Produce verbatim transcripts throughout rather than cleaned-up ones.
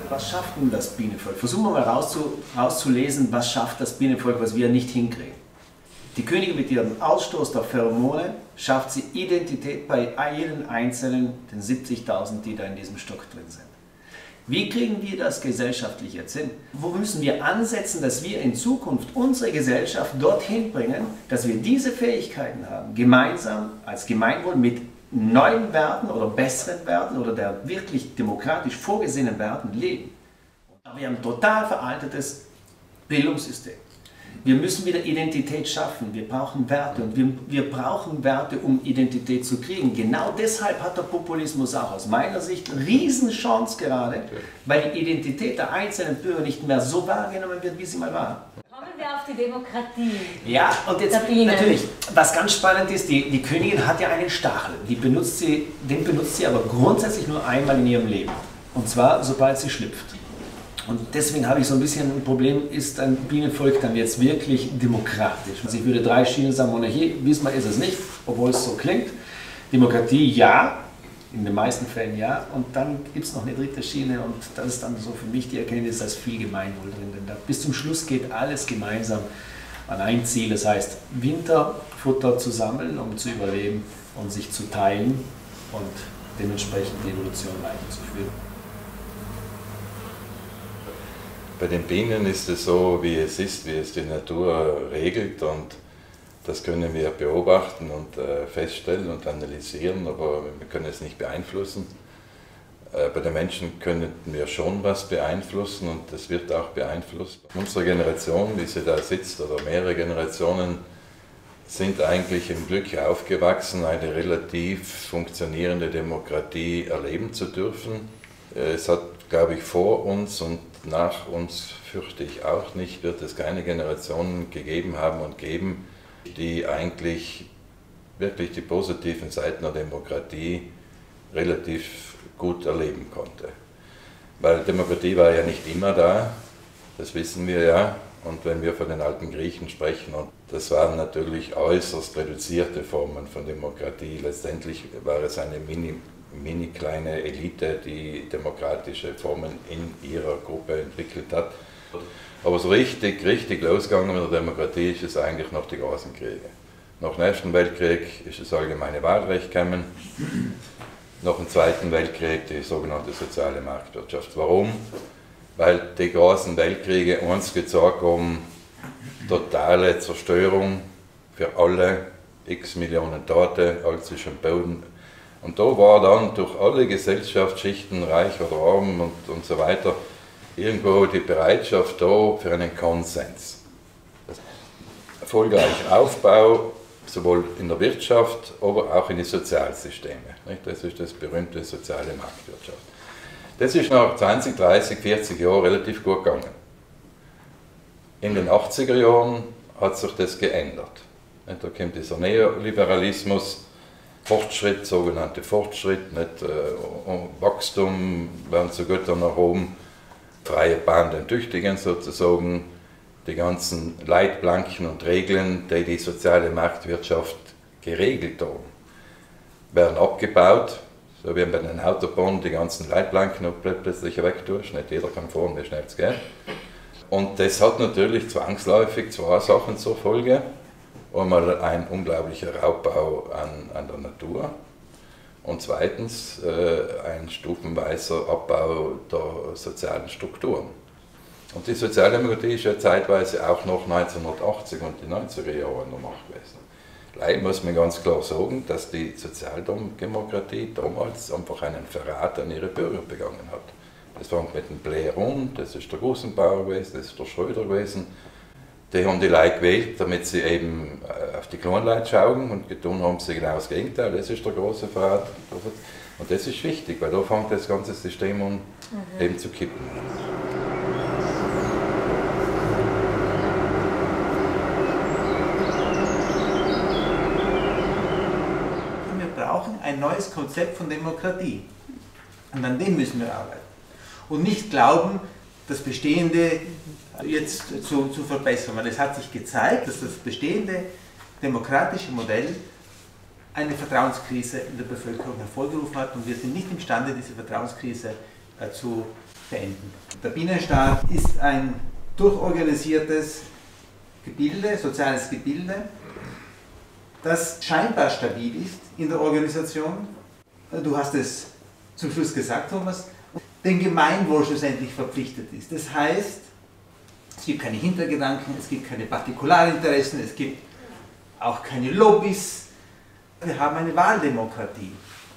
was schafft denn das Bienenvolk? Versuchen wir mal rauszu, rauszulesen, was schafft das Bienenvolk, was wir nicht hinkriegen. Die Königin mit ihrem Ausstoß der Pheromone schafft sie Identität bei jedem Einzelnen, den siebzigtausend, die da in diesem Stock drin sind. Wie kriegen wir das gesellschaftlich jetzt hin? Wo müssen wir ansetzen, dass wir in Zukunft unsere Gesellschaft dorthin bringen, dass wir diese Fähigkeiten haben, gemeinsam als Gemeinwohl mit neuen Werten oder besseren Werten oder der wirklich demokratisch vorgesehenen Werten leben? Aber wir haben ein total veraltetes Bildungssystem. Wir müssen wieder Identität schaffen, wir brauchen Werte und wir, wir brauchen Werte, um Identität zu kriegen. Genau deshalb hat der Populismus auch aus meiner Sicht eine Riesenchance gerade, weil die Identität der einzelnen Bürger nicht mehr so wahrgenommen wird, wie sie mal war. Kommen wir auf die Demokratie. Ja, und jetzt natürlich, was ganz spannend ist, die, die Königin hat ja einen Stachel, die benutzt sie, den benutzt sie aber grundsätzlich nur einmal in ihrem Leben. Und zwar, sobald sie schlüpft. Und deswegen habe ich so ein bisschen ein Problem, ist ein Bienenvolk dann jetzt wirklich demokratisch? Also ich würde drei Schienen sagen, Monarchie, diesmal ist es nicht, obwohl es so klingt. Demokratie ja, in den meisten Fällen ja. Und dann gibt es noch eine dritte Schiene und das ist dann so für mich die Erkenntnis, dass viel Gemeinwohl drin ist. Denn da bis zum Schluss geht alles gemeinsam an ein Ziel, das heißt Winterfutter zu sammeln, um zu überleben und sich zu teilen und dementsprechend die Evolution weiterzuführen. Bei den Bienen ist es so, wie es ist, wie es die Natur regelt und das können wir beobachten und äh, feststellen und analysieren, aber wir können es nicht beeinflussen. Äh, bei den Menschen können wir schon was beeinflussen und das wird auch beeinflusst. Unsere Generation, wie sie da sitzt, oder mehrere Generationen, sind eigentlich im Glück aufgewachsen, eine relativ funktionierende Demokratie erleben zu dürfen. Es hat, glaube ich, vor uns und nach uns, fürchte ich auch nicht, wird es keine Generationen gegeben haben und geben, die eigentlich wirklich die positiven Seiten der Demokratie relativ gut erleben konnte. Weil Demokratie war ja nicht immer da, das wissen wir ja, und wenn wir von den alten Griechen sprechen, und das waren natürlich äußerst reduzierte Formen von Demokratie, letztendlich war es eine mini mini kleine Elite, die demokratische Formen in ihrer Gruppe entwickelt hat. Aber so richtig, richtig losgegangen mit der Demokratie ist es eigentlich nach den großen Kriegen. Nach dem Ersten Weltkrieg ist das allgemeine Wahlrecht gekommen, nach dem Zweiten Weltkrieg die sogenannte soziale Marktwirtschaft. Warum? Weil die großen Weltkriege uns gezeigt haben, totale Zerstörung für alle, x Millionen Tote, alles ist am Boden. Und da war dann durch alle Gesellschaftsschichten, reich oder arm und, und so weiter, irgendwo die Bereitschaft da für einen Konsens. Erfolgreicher Aufbau, sowohl in der Wirtschaft, aber auch in die Sozialsysteme. Das ist das berühmte soziale Marktwirtschaft. Das ist nach zwanzig, dreißig, vierzig Jahren relativ gut gegangen. In den achtziger Jahren hat sich das geändert. Da kommt dieser Neoliberalismus, Fortschritt, sogenannte Fortschritt, nicht, äh, Wachstum werden zu Göttern erhoben, freie Bahn den Tüchtigen sozusagen, die ganzen Leitplanken und Regeln, die die soziale Marktwirtschaft geregelt haben, werden abgebaut, so wie bei den Autobahnen die ganzen Leitplanken plötzlich wegtust, nicht jeder kann fahren, wie schnell es geht. Und das hat natürlich zwangsläufig zwei Sachen zur Folge. Einmal ein unglaublicher Raubbau an, an der Natur und zweitens äh, ein stufenweiser Abbau der sozialen Strukturen. Und die Sozialdemokratie ist ja zeitweise auch noch neunzehnhundertachtzig und die neunziger Jahre in der Macht gewesen. Leider muss man ganz klar sagen, dass die Sozialdemokratie damals einfach einen Verrat an ihre Bürger begangen hat. Das fängt mit dem Blair an, das ist der Gusenbauer gewesen, das ist der Schröder gewesen. Die haben die Leute gewählt, damit sie eben auf die kleinen Leute schauen und getan haben sie genau das Gegenteil. Das ist der große Verrat. Und das ist wichtig, weil da fängt das ganze System an, mhm. eben zu kippen. Wir brauchen ein neues Konzept von Demokratie. Und an dem müssen wir arbeiten. Und nicht glauben, das Bestehende jetzt zu, zu verbessern, weil es hat sich gezeigt, dass das bestehende demokratische Modell eine Vertrauenskrise in der Bevölkerung hervorgerufen hat und wir sind nicht imstande, diese Vertrauenskrise äh, zu beenden. Der Bienenstaat ist ein durchorganisiertes Gebilde, soziales Gebilde, das scheinbar stabil ist in der Organisation. Du hast es zum Schluss gesagt, Thomas, dem Gemeinwohl schlussendlich verpflichtet ist. Das heißt, es gibt keine Hintergedanken, es gibt keine Partikularinteressen, es gibt auch keine Lobbys. Wir haben eine Wahldemokratie.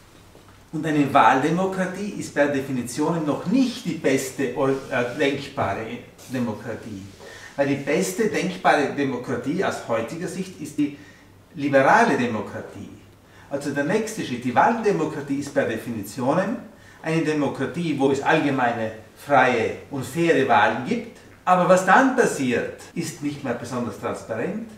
Und eine Wahldemokratie ist per Definition noch nicht die beste denkbare Demokratie. Weil die beste denkbare Demokratie aus heutiger Sicht ist die liberale Demokratie. Also der nächste Schritt, die Wahldemokratie ist per Definition eine Demokratie, wo es allgemeine, freie und faire Wahlen gibt. Aber was dann passiert, ist nicht mehr besonders transparent.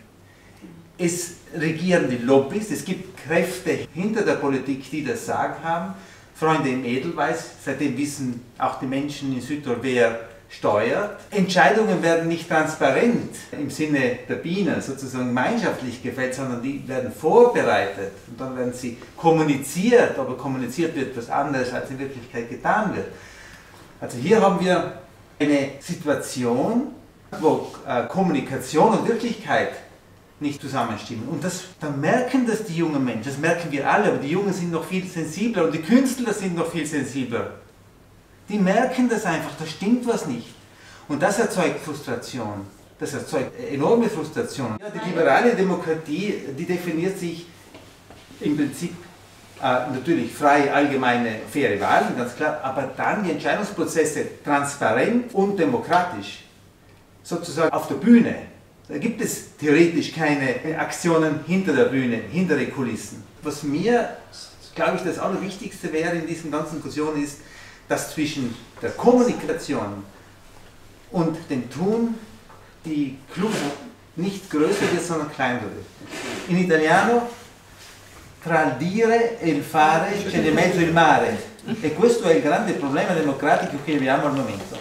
Es regieren die Lobbys, es gibt Kräfte hinter der Politik, die das Sagen haben. Freunde im Edelweiß, seitdem wissen auch die Menschen in Südtirol, wer steuert. Entscheidungen werden nicht transparent im Sinne der Bienen sozusagen gemeinschaftlich gefällt, sondern die werden vorbereitet und dann werden sie kommuniziert, aber kommuniziert wird etwas anderes, als in Wirklichkeit getan wird. Also hier haben wir eine Situation, wo äh, Kommunikation und Wirklichkeit nicht zusammenstimmen. Und das, dann merken das die jungen Menschen, das merken wir alle, aber die Jungen sind noch viel sensibler und die Künstler sind noch viel sensibler. Die merken das einfach, da stimmt was nicht. Und das erzeugt Frustration. Das erzeugt enorme Frustration. Ja, die liberale Demokratie, die definiert sich im Prinzip äh, natürlich freie, allgemeine, faire Wahlen, ganz klar, aber dann die Entscheidungsprozesse transparent und demokratisch. Sozusagen auf der Bühne. Da gibt es theoretisch keine Aktionen hinter der Bühne, hinter den Kulissen. Was mir, glaube ich, das Allerwichtigste wäre in diesen ganzen Diskussionen ist, dass zwischen der Kommunikation und dem Tun die Kluft nicht größer wird, sondern kleiner wird. In Italiano, tra il dire e il fare c'è di mezzo il mare. E questo è il grande problema democratico che abbiamo al momento.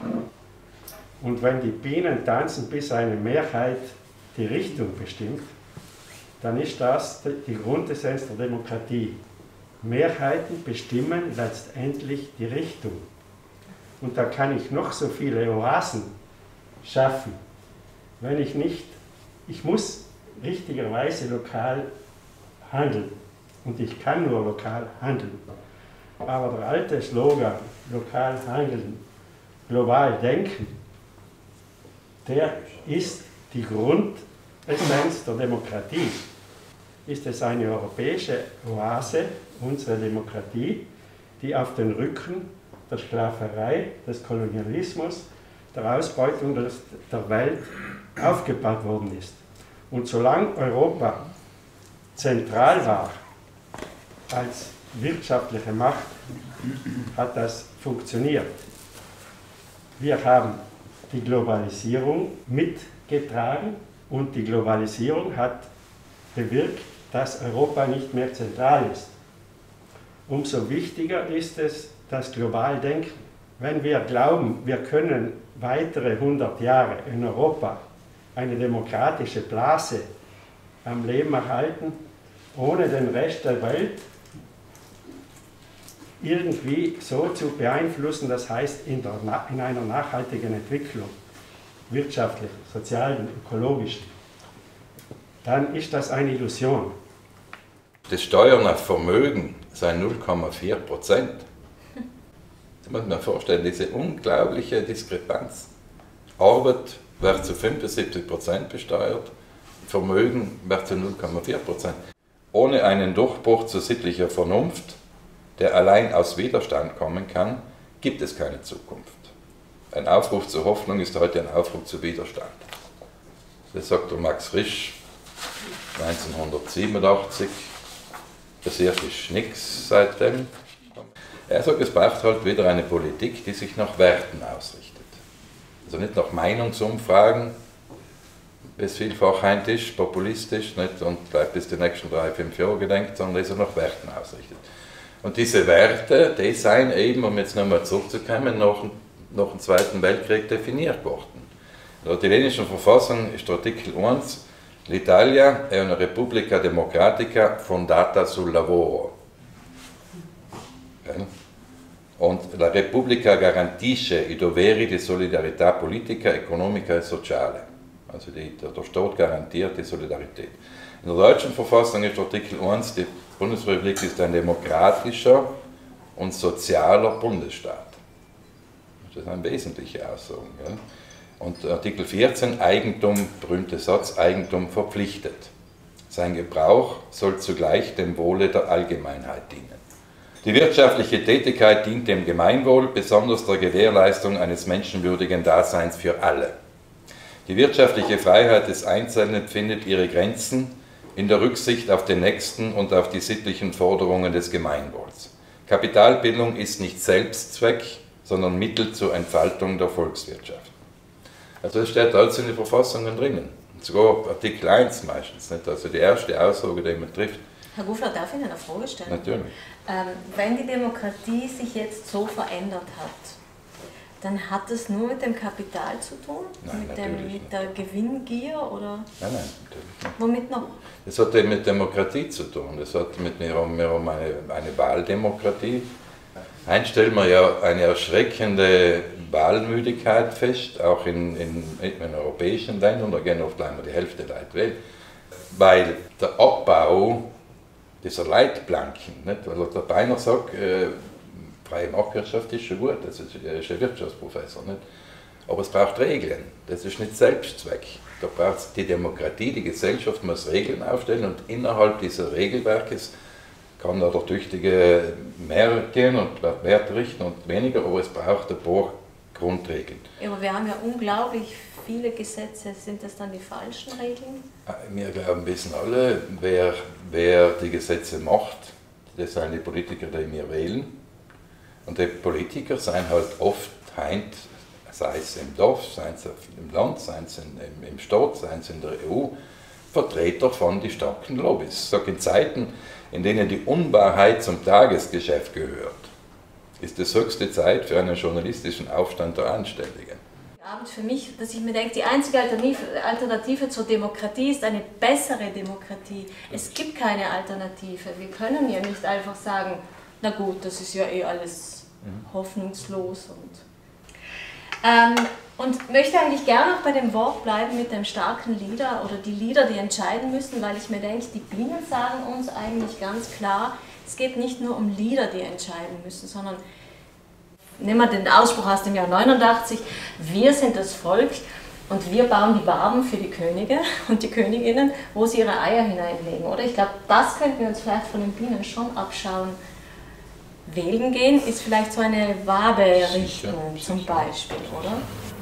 Und wenn die Bienen tanzen, bis eine Mehrheit die Richtung bestimmt, dann ist das die Grundessenz der Demokratie. Mehrheiten bestimmen letztendlich die Richtung. Und da kann ich noch so viele Oasen schaffen, wenn ich nicht, ich muss richtigerweise lokal handeln. Und ich kann nur lokal handeln. Aber der alte Slogan, lokal handeln, global denken, der ist die Grundessenz der Demokratie. Ist es eine europäische Oase, unsere Demokratie, die auf den Rücken der Sklaverei, des Kolonialismus, der Ausbeutung der Welt aufgebaut worden ist. Und solange Europa zentral war als wirtschaftliche Macht, hat das funktioniert. Wir haben die Globalisierung mitgetragen und die Globalisierung hat bewirkt, dass Europa nicht mehr zentral ist. Umso wichtiger ist es, das global Denken. Wenn wir glauben, wir können weitere hundert Jahre in Europa eine demokratische Blase am Leben erhalten, ohne den Rest der Welt irgendwie so zu beeinflussen, das heißt in, der, in einer nachhaltigen Entwicklung, wirtschaftlich, sozial, ökologisch, dann ist das eine Illusion. Das Steuern auf Vermögen sind null Komma vier Prozent. Das muss man sich vorstellen, diese unglaubliche Diskrepanz. Arbeit wird zu fünfundsiebzig Prozent besteuert, Vermögen wird zu null Komma vier Prozent. Ohne einen Durchbruch zu sittlicher Vernunft, der allein aus Widerstand kommen kann, gibt es keine Zukunft. Ein Aufruf zur Hoffnung ist heute ein Aufruf zu Widerstand. Das sagt der Max Frisch neunzehnhundertsiebenundachtzig. Passiert ist nichts seitdem. Er sagt, es braucht halt wieder eine Politik, die sich nach Werten ausrichtet. Also nicht nach Meinungsumfragen, wie es vielfach heint ist, populistisch, nicht, und bleibt bis die nächsten drei, fünf Jahre gedenkt, sondern die sich nach Werten ausrichtet. Und diese Werte, die seien eben, um jetzt nochmal zurückzukommen, nach, nach dem Zweiten Weltkrieg definiert worden. In der italienischen Verfassung ist Artikel eins, l'Italia è una repubblica democratica fondata sul lavoro. Und la Repubblica garantisce i doveri di solidarietà politica, economica e sociale. Also die, der Staat garantiert die Solidarität. In der deutschen Verfassung ist Artikel eins, die Bundesrepublik ist ein demokratischer und sozialer Bundesstaat. Das ist eine wesentliche Aussage. Ja? Und Artikel vierzehn, Eigentum, berühmter Satz, Eigentum verpflichtet. Sein Gebrauch soll zugleich dem Wohle der Allgemeinheit dienen. Die wirtschaftliche Tätigkeit dient dem Gemeinwohl, besonders der Gewährleistung eines menschenwürdigen Daseins für alle. Die wirtschaftliche Freiheit des Einzelnen findet ihre Grenzen in der Rücksicht auf den Nächsten und auf die sittlichen Forderungen des Gemeinwohls. Kapitalbildung ist nicht Selbstzweck, sondern Mittel zur Entfaltung der Volkswirtschaft. Also das steht alles in den Verfassungen drinnen. Sogar Artikel eins meistens, nicht? Also die erste Aussage, die man trifft. Herr Gufler, darf ich Ihnen eine Frage stellen? Natürlich. Ähm, wenn die Demokratie sich jetzt so verändert hat, dann hat es nur mit dem Kapital zu tun? Nein, mit, dem, natürlich mit der Gewinngier? Oder? Nein, nein, natürlich nicht. Womit noch? Das hat eben mit Demokratie zu tun. Das hat mit, wir haben, wir haben eine, eine Wahldemokratie. Eins stellen wir ja eine erschreckende Wahlmüdigkeit fest, auch in, in, in europäischen Ländern, da gehen oft einmal die Hälfte der Leute wählen, weil der Abbau dieser Leitplanken, nicht? Weil der Beiner sagt, äh, freie Marktwirtschaft ist schon gut, das ist, er ist ein Wirtschaftsprofessor, nicht? Aber es braucht Regeln, das ist nicht Selbstzweck. Da braucht es die Demokratie, die Gesellschaft muss Regeln aufstellen und innerhalb dieser Regelwerkes kann da der Tüchtige mehr gehen und Wert richten und weniger, aber es braucht ein paar Grundregeln. Ja, aber wir haben ja unglaublich viele Gesetze. Sind das dann die falschen Regeln? Wir glauben, wissen alle, wer, wer die Gesetze macht, das sind die Politiker, die wir wählen. Und die Politiker sind halt oft heint, sei es im Dorf, sei es im Land, sei es im, im Staat, sei es in der E U, Vertreter von den starken Lobbys. Ich sage, in Zeiten, in denen die Unwahrheit zum Tagesgeschäft gehört, ist es höchste Zeit für einen journalistischen Aufstand der Anständigen. Abend für mich, dass ich mir denke, die einzige Alternative zur Demokratie ist eine bessere Demokratie. Es gibt keine Alternative. Wir können ja nicht einfach sagen, na gut, das ist ja eh alles hoffnungslos. Und, ähm, und möchte eigentlich gerne auch bei dem Wort bleiben mit dem starken Leader oder die Leader, die entscheiden müssen, weil ich mir denke, die Bienen sagen uns eigentlich ganz klar, es geht nicht nur um Leader, die entscheiden müssen, sondern nehmen wir den Ausspruch aus dem Jahr neunundachtzig, wir sind das Volk und wir bauen die Waben für die Könige und die Königinnen, wo sie ihre Eier hineinlegen, oder? Ich glaube, das könnten wir uns vielleicht von den Bienen schon abschauen. Wählen gehen ist vielleicht so eine Wabe richten zum Beispiel, oder?